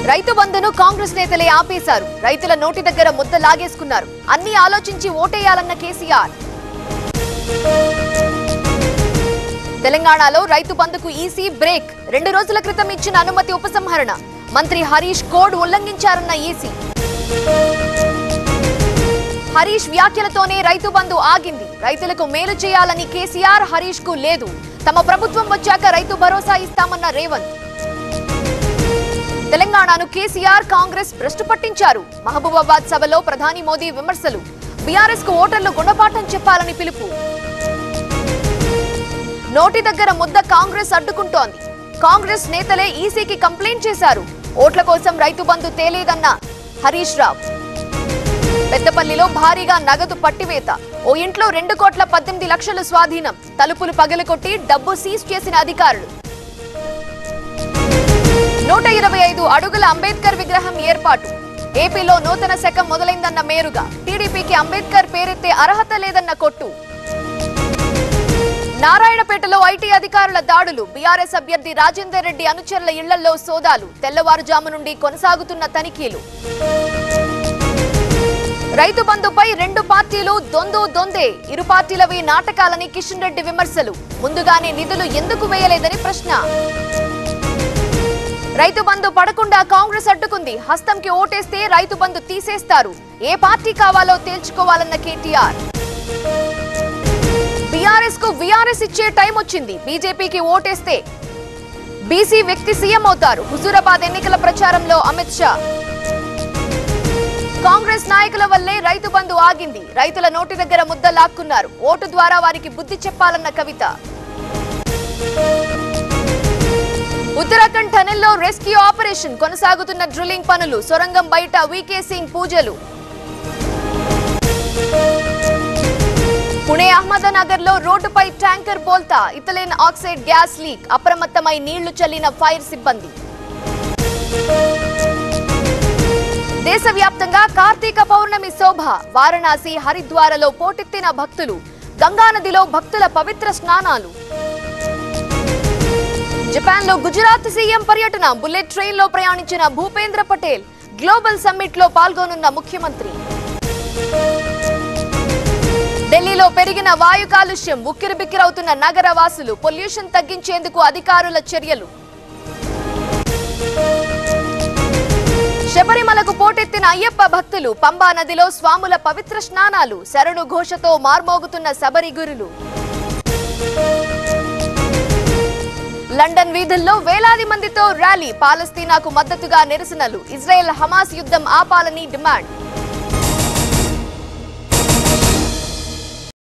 రైతు బంధును కాంగ్రెస్ నేతలే ఆపేశారు. రైతుల నోటి దగ్గర ముద్ద లాగేసుకున్నారు. అన్ని ఆలోచించి ఓటేయాలన్న కేసీఆర్. తెలంగాణలో రైతు బంధుకు ఈసీ బ్రేక్. 2 రోజుల క్రితం ఇచ్చిన అనుమతి ఉపసంహరణ. మంత్రి హరీష్ కోడ్ ఉల్లంఘించారన్న ఈసీ. హరీష్ వ్యాఖ్యలతోనే రైతు బంధు ఆగింది. రైతులకు మేలు చేయాలని కేసీఆర్, హరీష్ కు లేదు. తమ ప్రభుత్వం వచ్చాక రైతు భరోసా ఇస్తామన్న రేవంత్. తెలంగాణను కేసీఆర్, కాంగ్రెస్ భ్రష్టు పట్టించారు. మహబూబాబాద్ సభలో ప్రధాని మోదీ విమర్శలు. బీఆర్ఎస్ కు ఓటర్లు గుణపాఠం చెప్పాలని పిలుపు. నోటి దగ్గర ముద్ద కాంగ్రెస్ అడ్డుకుంటోంది. కాంగ్రెస్ నేతలే ఈసీకి కంప్లైంట్ చేశారు. ఓట్ల కోసం రైతు బంధు తేలేదన్న హరీష్ రావు. పెద్దపల్లిలో భారీగా నగదు పట్టివేత. ఓ ఇంట్లో 2,18,00,000 స్వాధీనం. తలుపులు పగలకొట్టి డబ్బు సీజ్ చేసిన అధికారులు. 125 అడుగుల అంబేద్కర్ విగ్రహం ఏర్పాటు. ఏపీలో నూతన శకం మొదలైందన్న మేరుగా. టీడీపీకి అంబేద్కర్ పేరెత్తే అర్హత లేదన్న కొట్టు. నారాయణపేటలో ఐటీ అధికారుల దాడులు. బీఆర్ఎస్ అభ్యర్థి రాజేందర్ రెడ్డి అనుచరుల ఇళ్లలో సోదాలు. తెల్లవారుజాము నుండి కొనసాగుతున్న తనిఖీలు. రైతు బంధుపై 2 పార్టీలు దొందే. ఇరు పార్టీలవి నాటకాలని కిషన్ రెడ్డి విమర్శలు. ముందుగానే నిధులు ఎందుకు వేయలేదని ప్రశ్న. రైతు బంధు పడకుండా కాంగ్రెస్ అడ్డుకుంది. హస్తంకి ఓటేస్తే రైతు బంధు తీసేస్తారు. ఏ పార్టీ కావాలో తేల్చుకోవాలన్న కేటీఆర్. బీఆర్ఎస్ కు వీఆర్ఎస్ ఇచ్చే టైం వచ్చింది. బీజేపీకి ఓటేస్తే బీసీ వ్యక్తి సీఎం అవుతారు. హుజూరాబాద్ ఎన్నికల ప్రచారంలో అమిత్ షా. కాంగ్రెస్ నాయకుల వల్లే రైతు బంధు ఆగింది. రైతుల నోటి దగ్గర ముద్ద లాక్కున్నారు. ఓటు ద్వారా వారికి బుద్ధి చెప్పాలన్న కవిత. ఉత్తరాఖండ్ టనెల్లో రెస్క్యూ ఆపరేషన్ కొనసాగుతున్న డ్రిల్లింగ్ పనులు. సొరంగం బయట వీకే సింగ్ పూజలు. పుణే అహ్మదనగర్ లో రోడ్డుపై ట్యాంకర్ బోల్తా. Ethylene oxide gas leak. అప్రమత్తమై నీళ్లు చల్లిన ఫైర్ సిబ్బంది. దేశవ్యాప్తంగా కార్తీక పౌర్ణమి శోభ. వారణాసి, హరిద్వారలో పోటెత్తిన భక్తులు. గంగానదిలో భక్తుల పవిత్ర స్నానాలు. జపాన్ లో గుజరాత్ సీఎం పర్యటన. బుల్లెట్ ట్రైన్ లో ప్రయాణించిన భూపేంద్ర పటేల్. గ్లోబల్ సమ్మిట్ లో పాల్గొనున్న ముఖ్యమంత్రి. ఢిల్లీలో పెరిగిన వాయు కాలుష్యం. ఉక్కిరిబిక్కిరవుతున్న నగర వాసులు. పొల్యూషన్ తగ్గించేందుకు అధికారుల చర్యలు. శబరిమలకు పోటెత్తిన అయ్యప్ప భక్తులు. పంబా నదిలో స్వాముల పవిత్ర స్నానాలు. శరణు ఘోషతో మార్మోగుతున్న శబరిగురులు. లండన్ వీధుల్లో వేలాది మందితో ర్యాలీ. పాలస్తీనాకు మద్దతుగా నిరసనలు. ఇజ్రాయెల్ హమాస్ యుద్ధం ఆపాలని డిమాండ్.